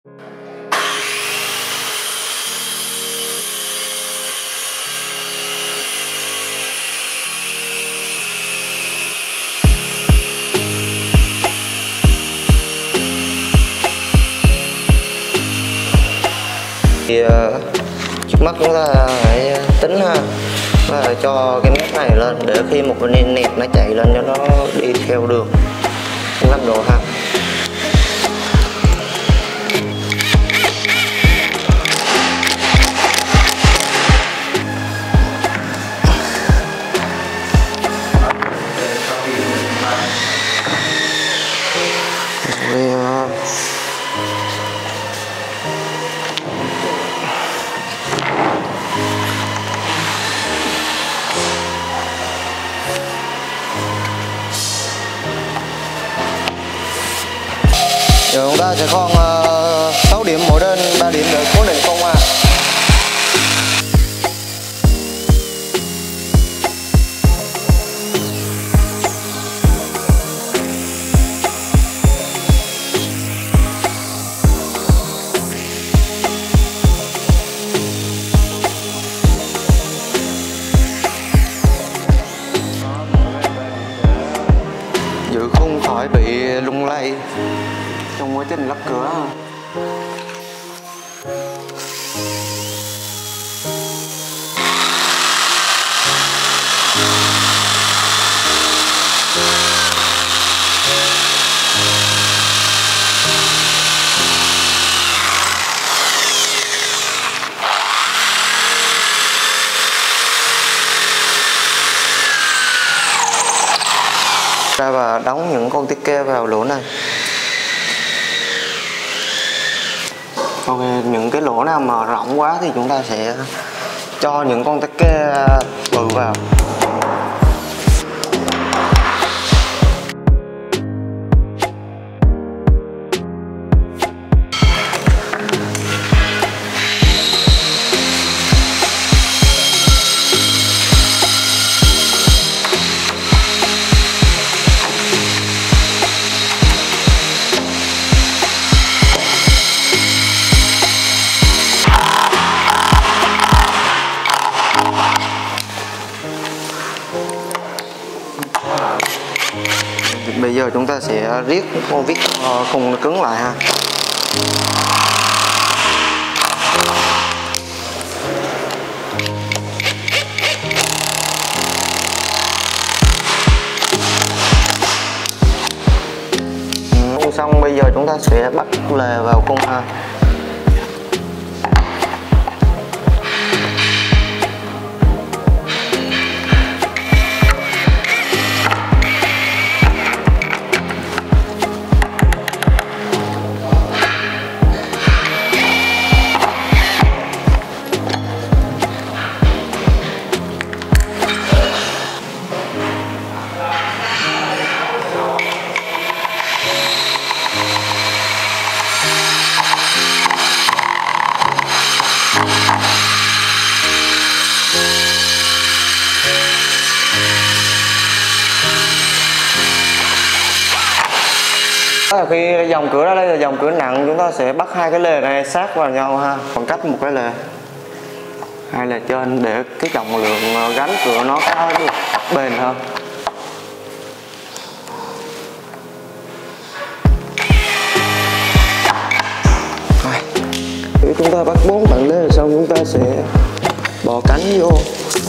Thì trước mắt chúng ta phải tính ha, và cho cái mép này lên để khi một bên nẹp nó chạy lên cho nó đi theo đường 5 độ ha. Giờ chúng ta sẽ khoan 6 điểm mỗi bên, 3 điểm để cố định công ha. Giữ không khỏi bị lung lay trong quá trình lắp cửa. Ra và đóng những con tiết kê vào lỗ này. Còn những cái lỗ nào mà rộng quá thì chúng ta sẽ cho những con tiết kê bự vào. Bây giờ chúng ta sẽ riết con vít khung nó cứng lại ha. Xong bây giờ chúng ta sẽ bắt lề vào khung ha. Khi dòng cửa đó, đây là dòng cửa nặng, chúng ta sẽ bắt hai cái lề này sát vào nhau ha, khoảng cách một cái lề, hai lề trên để cái trọng lượng gánh cửa nó có được bền hơn. Khi chúng ta bắt 4 bạn lề xong chúng ta sẽ bỏ cánh vô.